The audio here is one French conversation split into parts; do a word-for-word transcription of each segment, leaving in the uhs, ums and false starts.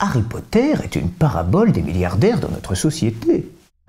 Harry Potter est une parabole des milliardaires dans notre société.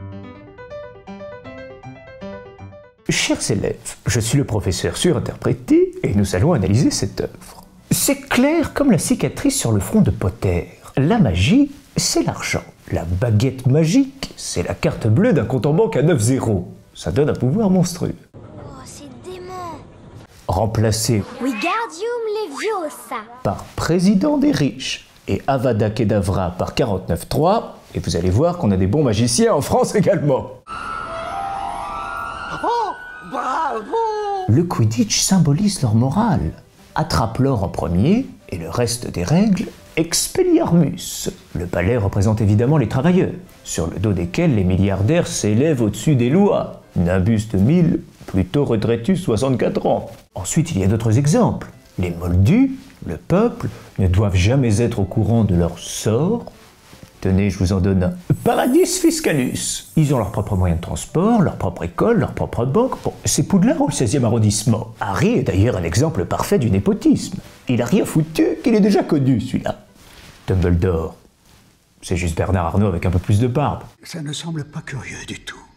Chers élèves, je suis le professeur surinterprété et nous allons analyser cette œuvre. C'est clair comme la cicatrice sur le front de Potter. La magie, c'est l'argent. La baguette magique, c'est la carte bleue d'un compte en banque à neuf zéros. Ça donne un pouvoir monstrueux. Oh, c'est dément. Remplacé Wingardium Leviosa par président des riches et Avada Kedavra par quarante-neuf trois, et vous allez voir qu'on a des bons magiciens en France également. Oh, bravo! Le Quidditch symbolise leur morale. Attrape l'or en premier, et le reste des règles, Expelliarmus. Le palais représente évidemment les travailleurs, sur le dos desquels les milliardaires s'élèvent au-dessus des lois. Nimbus de mille, plutôt Redretus soixante-quatre ans. Ensuite, il y a d'autres exemples. Les moldus, le peuple, ne doivent jamais être au courant de leur sort. Tenez, je vous en donne un. Paradis Fiscalus. Ils ont leurs propres moyens de transport, leur propre école, leur propre banque. Bon, c'est Poudlard ou le seizième arrondissement. Harry est d'ailleurs un exemple parfait du népotisme. Il a rien foutu qu'il est déjà connu, celui-là. Dumbledore. C'est juste Bernard Arnault avec un peu plus de barbe. Ça ne semble pas curieux du tout.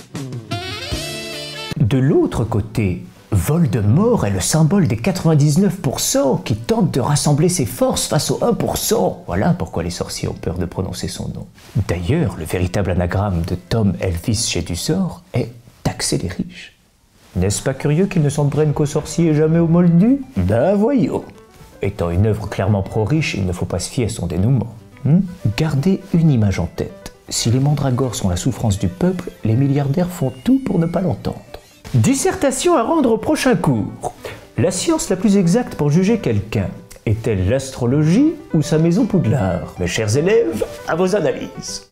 De l'autre côté, Voldemort est le symbole des quatre-vingt-dix-neuf pour cent qui tentent de rassembler ses forces face au un pour cent. Voilà pourquoi les sorciers ont peur de prononcer son nom. D'ailleurs, le véritable anagramme de Tom Elvis chez Dussor est « taxer les riches ». N'est-ce pas curieux qu'ils ne s'en prennent qu'aux sorciers et jamais aux moldus? Ben voyons. Étant une œuvre clairement pro-riche, il ne faut pas se fier à son dénouement. Hmm? Gardez une image en tête. Si les mandragores sont la souffrance du peuple, les milliardaires font tout pour ne pas l'entendre. Dissertation à rendre au prochain cours. La science la plus exacte pour juger quelqu'un est-elle l'astrologie ou sa maison Poudlard? Mes chers élèves, à vos analyses.